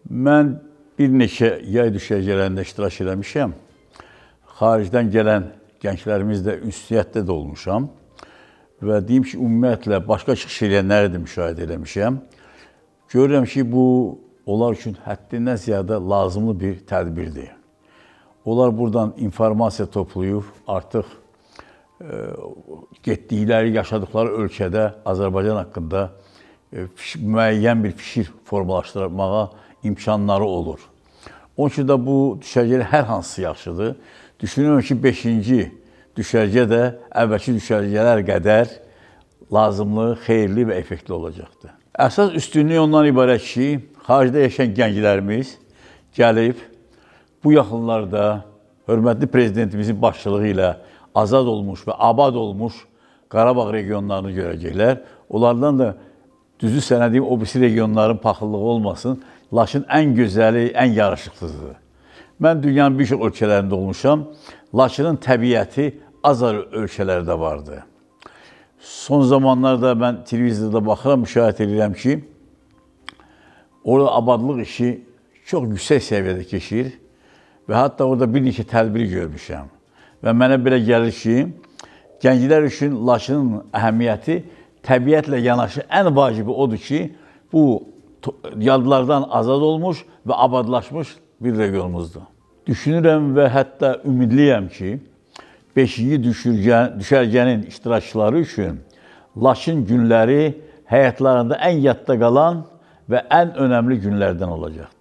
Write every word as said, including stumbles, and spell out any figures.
Mən bir neçə yay düşərgələrində iştirak eləmişəm. Xaricdən gələn gənclərimizlə ünsiyyətdə də olmuşam. Və deyim ki, ümumiyyətlə, başqa çıxış eləyənləri də müşahidə eləmişəm. Görürəm ki, bu, onlar üçün həddindən ziyadə lazımlı bir tədbirdir. Onlar buradan informasiya toplayıb, artıq e, getdikləri, yaşadıkları ölkədə Azərbaycan haqqında e, müəyyən bir fikir formalaşdırmağa imkanları olur. Onun üçün də bu düşərgələr hər hansı yaxşıdır. Düşünürəm ki, beşinci düşərgə də əvvəlki düşərgələr qədər lazımlı, xeyirli və effektli olacaqdır. Əsas üstünlüyü ondan ibarət ki, xaricdə yaşayan gənclərimiz gəlib, bu yaxınlarda hörmətli prezidentimizin başçılığı ilə azad olmuş və abad olmuş Qarabağ regionlarını görəcəklər. Onlardan da düzü sənə deyim, o birisi regionların paxıllığı olmasın, Laçın ən gözəli, ən yaraşıqlıdır. Mən dünyanın bir çox ölkələrində olmuşam. Laçının təbiəti az ölkələrdə vardır. Son zamanlarda mən televizorda baxıram, müşahidə edirəm ki, orada abadlıq işi çox yüksək səviyyədə keçir və hətta orada bir neçə tədbiri görmüşəm. Və mənə belə gəlir ki, gənclər üçün Laçının əhəmiyyəti təbiətlə yanaşı ən vacibi odur ki, bu yadlardan azad olmuş və abadlaşmış bir regionumuzdur. Düşünürəm və hətta ümidliyəm ki, beşinci düşərgənin iştirakçıları üçün Laçın günləri həyatlarında ən yadda qalan və ən önəmli günlərdən olacaqdır.